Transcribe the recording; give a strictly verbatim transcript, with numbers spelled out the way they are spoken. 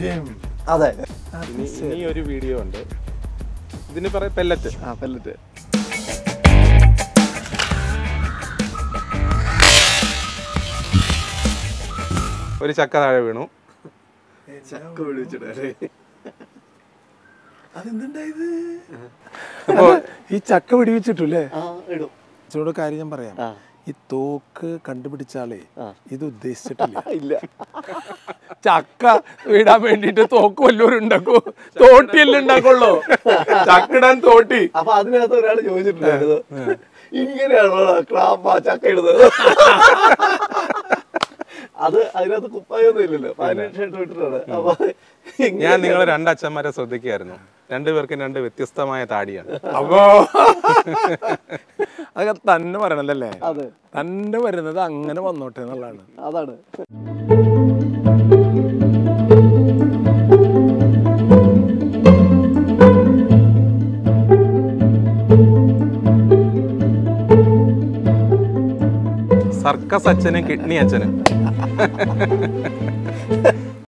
അതെ. ഇനി ഒരു വീഡിയോ ഉണ്ട്. ഇതിന് പറയാം പെല്ലറ്റ്. ആ പെല്ലറ്റ്. ഒരു ചക്ക താഴെ വീണു. ചക്ക പിടിച്ചിട്ടേ അതെന്തുണ്ടായത്? ഈ ചക്ക പിടിവെച്ചിട്ടില്ലേ ഇടും. ചൂട് കാര്യം ഞാൻ പറയാം. ഈ തോക്ക് കണ്ടുപിടിച്ചാലേ ഇത് ഉദ്ദേശിച്ചിട്ടില്ല. ഇല്ല, ചക്ക വിടാൻ വേണ്ടിട്ട് തോക്ക് വല്ലവരും ഉണ്ടാക്കൂ, തോട്ടിയല്ലേ ഉണ്ടാക്കുള്ളൂ. ചക്കിടാൻ തോട്ടി. അപ്പൊ അതിനകത്ത് ഒരാൾ ചോദിച്ചിട്ടുണ്ടായിരുന്നു, ഇങ്ങനെയാണോ ക്ലാപ്പ ചക്ക ഇടുന്നത്? അത് അതിനകത്ത് കുപ്പായൊന്നും ഇല്ലല്ലോ, പതിനെട്ടായിട്ട് വിട്ടിട്ടാണ്. അപ്പൊ ഞാൻ നിങ്ങൾ രണ്ടച്ഛന്മാരെ ശ്രദ്ധിക്കുകയായിരുന്നു. രണ്ടുപേർക്കും രണ്ട് വ്യത്യസ്തമായ താടിയാണ്. അപ്പോ അതൊക്കെ തന്നെ പറയണല്ലേ. അതെ, തന്നെ വരുന്നത് അങ്ങനെ വന്നോട്ടെ എന്നുള്ളതാണ്. അതാണ്. സർക്കസ് അച്ഛനും കിഡ്നി അച്ഛനും.